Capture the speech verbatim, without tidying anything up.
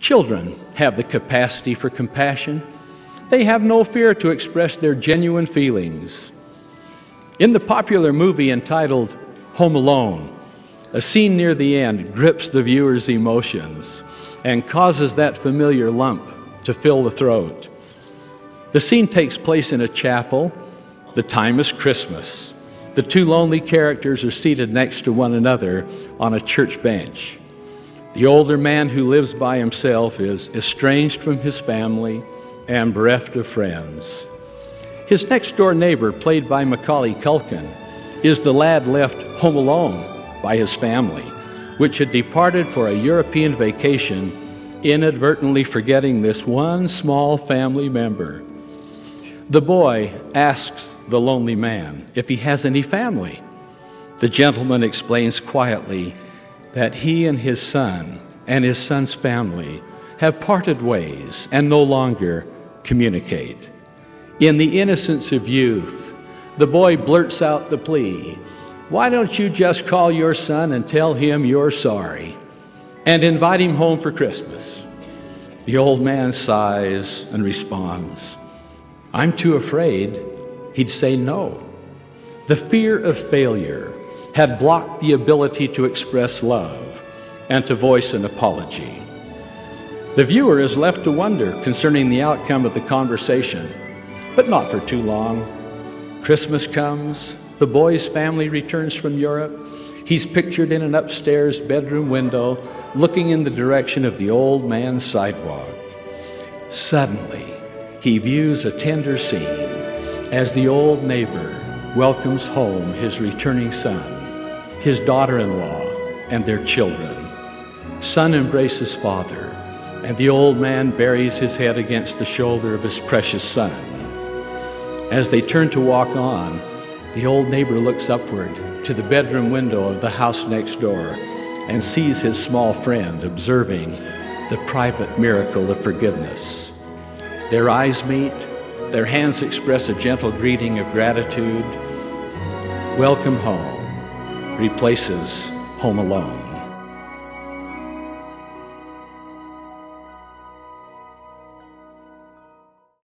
Children have the capacity for compassion. They have no fear to express their genuine feelings. In the popular movie entitled Home Alone, a scene near the end grips the viewer's emotions and causes that familiar lump to fill the throat. The scene takes place in a chapel. The time is Christmas. The two lonely characters are seated next to one another on a church bench. The older man who lives by himself is estranged from his family and bereft of friends. His next-door neighbor, played by Macaulay Culkin, is the lad left home alone by his family, which had departed for a European vacation, inadvertently forgetting this one small family member. The boy asks the lonely man if he has any family. The gentleman explains quietly that he and his son and his son's family have parted ways and no longer communicate. In the innocence of youth, the boy blurts out the plea, "Why don't you just call your son and tell him you're sorry and invite him home for Christmas?" The old man sighs and responds, "I'm too afraid he'd say no." The fear of failure had blocked the ability to express love and to voice an apology. The viewer is left to wonder concerning the outcome of the conversation, but not for too long. Christmas comes, the boy's family returns from Europe. He's pictured in an upstairs bedroom window, looking in the direction of the old man's sidewalk. Suddenly, he views a tender scene as the old neighbor welcomes home his returning son, his daughter-in-law, and their children. Son embraces father, and the old man buries his head against the shoulder of his precious son. As they turn to walk on, the old neighbor looks upward to the bedroom window of the house next door and sees his small friend observing the private miracle of forgiveness. Their eyes meet, their hands express a gentle greeting of gratitude. Welcome home replaces home alone.